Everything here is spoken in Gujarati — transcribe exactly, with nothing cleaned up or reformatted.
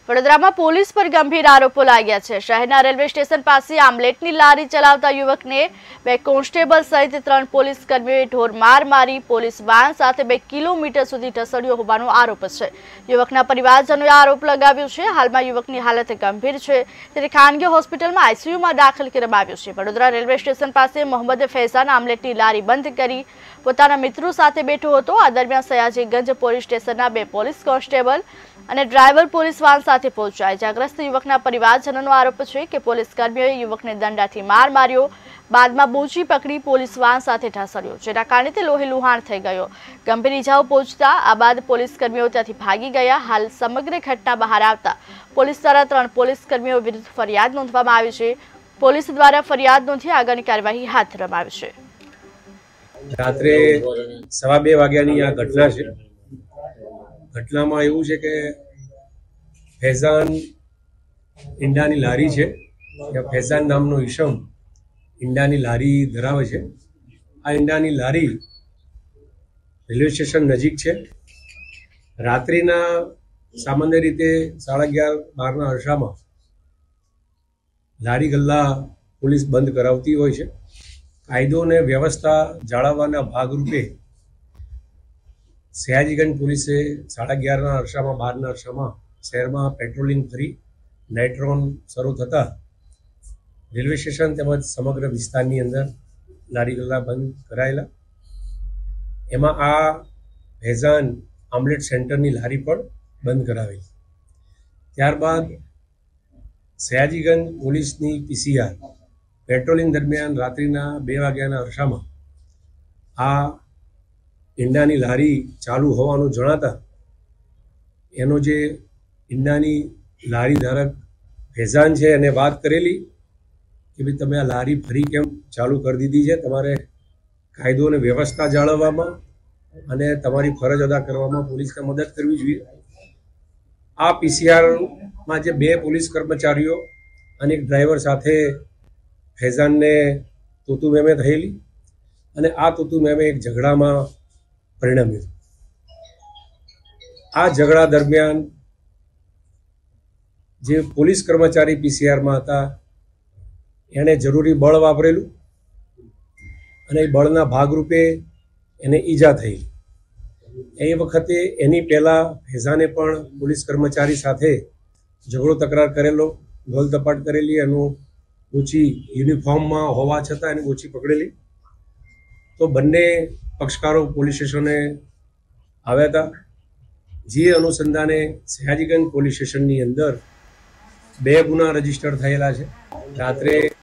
વડોદરામાં પોલીસ પર ગંભીર આરોપો લાગ્યા છે। શહેરના રેલવે સ્ટેશન પાસે આમલેટની લારી ચલાવતા યુવકને બે કોન્સ્ટેબલ સહિત ત્રણ પોલીસ કર્મીઓએ ઢોરમાર મારી પોલીસ વાન સાથે બે કિલોમીટર સુધી ઢસડ્યો હોવાનો આરોપ છે। યુવકના પરિવારજનોએ આરોપ લગાવ્યો છે। હાલમાં યુવકની હાલત ગંભીર છે, ત્યારે ખાનગી હોસ્પિટલમાં આઈસીયુમાં દાખલ કરવામાં આવ્યો છે। વડોદરા રેલવે સ્ટેશન પાસે મોહમ્મદ ફૈઝાન આમલેટની લારી બંધ કરી પોતાના મિત્રો સાથે બેઠો હતો। આ દરમિયાન સયાજીગંજ પોલીસ સ્ટેશનના બે પોલીસ કોન્સ્ટેબલ અને ડ્રાઈવર પોલીસ વાન સાથે પહોંચ્યા। ઇજાગ્રસ્ત યુવકના પરિવારજનોનો આરોપ છે કે પોલીસ કર્મીઓએ યુવકને દંડાથી માર માર્યો, બાદમાં બોચી પકડી પોલીસ વાન સાથે ઢસડ્યો, જેના કારણે તે લોહી લુહાણ થઈ ગયો। ગંભીર ઇજાઓ પહોંચતા આ બાદ પોલીસ કર્મીઓ ત્યાંથી ભાગી ગયા। હાલ સમગ્ર ઘટના બહાર આવતા પોલીસ દ્વારા ત્રણ પોલીસ કર્મીઓ વિરુદ્ધ ફરિયાદ નોંધવામાં આવી છે। પોલીસ દ્વારા ફરિયાદ નોંધી આગળની કાર્યવાહી હાથ ધરવામાં આવી છે। રાત્રે સવા બે વાગ્યાની આ ઘટના છે। ઘટનામાં એવું છે કે ફૈઝાન ઈંડાની લારી છે, ત્યાં ફૈઝાન નામનો ઈસમ ઈંડાની લારી ધરાવે છે। આ ઈંડાની લારી રેલવે સ્ટેશન નજીક છે। રાત્રિના સામાન્ય રીતે સાડા અગિયાર બારના અરસામાં લારી ગલ્લા પોલીસ બંધ કરાવતી હોય છે। કાયદો અને વ્યવસ્થા જાળવવાના ભાગરૂપે સયાજીગંજ પોલીસે સાડા અગિયારના અરસામાં બારના અરસામાં શહેરમાં પેટ્રોલિંગ કરી નાઇટ્રોન શરૂ થતા રેલવે સ્ટેશન તેમજ સમગ્ર વિસ્તારની અંદર લારી ગલ્લા બંધ કરાયેલા। એમાં આ ફૈઝાન આમલેટ સેન્ટરની લારી પણ બંધ કરાવેલી। ત્યારબાદ સયાજીગંજ પોલીસની પીસીઆર પેટ્રોલિંગ દરમિયાન રાત્રિના બે વાગ્યાના અરસામાં આ ઈંડાની લારી ચાલુ હોવાનું જણાતા એનો જે ઈંડાની લારી ધારક ફૈઝાન છે એને વાત કરેલી કે ભાઈ તમે આ લારી ફરી કેમ ચાલુ કરી દીધી છે, તમારે કાયદો અને વ્યવસ્થા જાળવવામાં અને તમારી ફરજ અદા કરવામાં પોલીસને મદદ કરવી જોઈએ। આ પીસીઆરમાં જે બે પોલીસ કર્મચારીઓ અને એક ડ્રાઈવર સાથે ફૈઝાનને તૂતુ મેમે થયેલી અને આ તૂતુ મેમે એક ઝઘડામાં પરિણમ્યું। આ ઝઘડા દરમિયાન જે પોલીસ કર્મચારી પીસીઆરમાં હતા એણે જરૂરી બળ વાપરેલું અને એ બળના ભાગરૂપે એને ઈજા થઈ। એ વખતે એની પહેલાં ફૈઝાને પણ પોલીસ કર્મચારી સાથે ઝઘડો તકરાર કરેલો, ઢોલ તપાટ કરેલી, એનું ઓછી યુનિફોર્મમાં હોવા છતાં એને ઓછી પકડેલી। તો બંને પક્ષકારો પોલીસ સ્ટેશને આવ્યા હતા, જે અનુસંધાને સયાજીગંજ પોલીસ સ્ટેશનની અંદર બે ગુના રજીસ્ટર થયેલા છે। રાત્રે